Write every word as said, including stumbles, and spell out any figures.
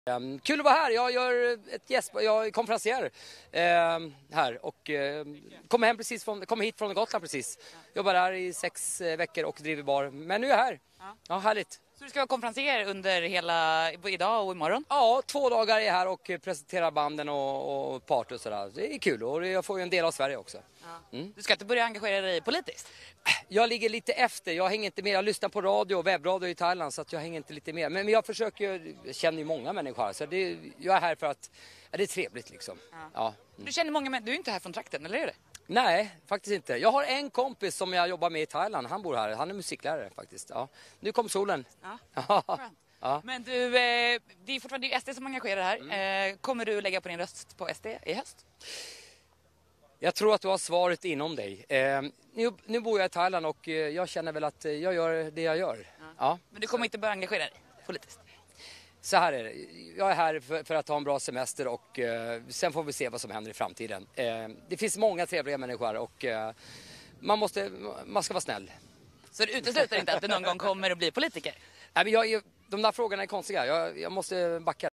Um, kul att vara här. Jag gör ett gäst, jag är konferencier um, här och um, kommer hem precis från, kommer hit från Gotland precis. Jobbar här i sex uh, veckor och driver bar. Men nu är jag här. Ja, ja härligt. Så du ska vara konferencier under hela idag och imorgon? Ja, två dagar är jag här och presenterar banden och, och party och sådär. Det är kul och jag får ju en del av Sverige också. Ja. Mm. Du ska inte börja engagera dig politiskt? Jag ligger lite efter, jag hänger inte med. Jag lyssnar på radio och webbradio i Thailand så att jag hänger inte lite med. Men jag försöker, jag känner ju många människor så det, jag är här för att, ja, det är trevligt liksom. Ja. Ja. Mm. Du känner många människor, du är inte här från trakten, eller är det? Nej, faktiskt inte. Jag har en kompis som jag jobbar med i Thailand, han bor här, han är musiklärare faktiskt. Ja. Nu kom solen. Ja. Ja. Men du, det är fortfarande S D som engagerar här. Mm. Kommer du lägga på din röst på S D i höst? Jag tror att du har svaret inom dig. Eh, nu, nu bor jag i Thailand och eh, jag känner väl att jag gör det jag gör. Ja. Ja. Men du kommer inte börja engagera dig politiskt? Så här är det. Jag är här för, för att ha en bra semester och eh, sen får vi se vad som händer i framtiden. Eh, det finns många trevliga människor och eh, man, måste, man ska vara snäll. Så du utesluter inte att du någon gång kommer att bli politiker? Nej, men jag, de där frågorna är konstiga. Jag, jag måste backa.